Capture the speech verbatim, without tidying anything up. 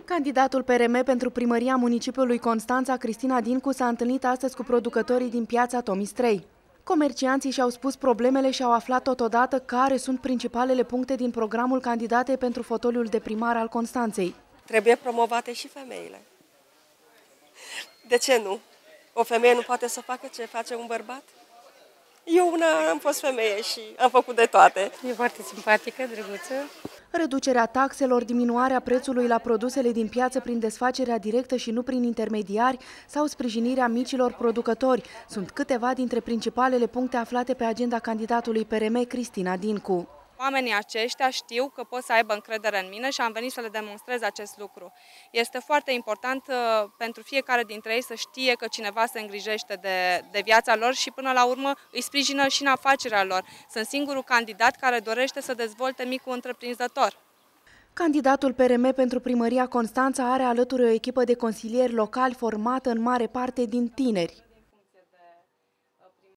Candidatul P R M pentru primăria municipiului Constanța, Cristina Dincu, s-a întâlnit astăzi cu producătorii din piața Tomistrei. Comercianții și-au spus problemele și au aflat totodată care sunt principalele puncte din programul candidatei pentru fotoliul de primar al Constanței. Trebuie promovate și femeile. De ce nu? O femeie nu poate să facă ce face un bărbat? Eu una am fost femeie și am făcut de toate. E foarte simpatică, drăguță. Reducerea taxelor, diminuarea prețului la produsele din piață prin desfacerea directă și nu prin intermediari sau sprijinirea micilor producători sunt câteva dintre principalele puncte aflate pe agenda candidatului P R M, Cristina Dincu. Oamenii aceștia știu că pot să aibă încredere în mine și am venit să le demonstrez acest lucru. Este foarte important uh, pentru fiecare dintre ei să știe că cineva se îngrijește de, de viața lor și până la urmă îi sprijină și în afacerea lor. Sunt singurul candidat care dorește să dezvolte micul întreprinzător. Candidatul P R M pentru primăria Constanța are alături o echipă de consilieri locali formată în mare parte din tineri.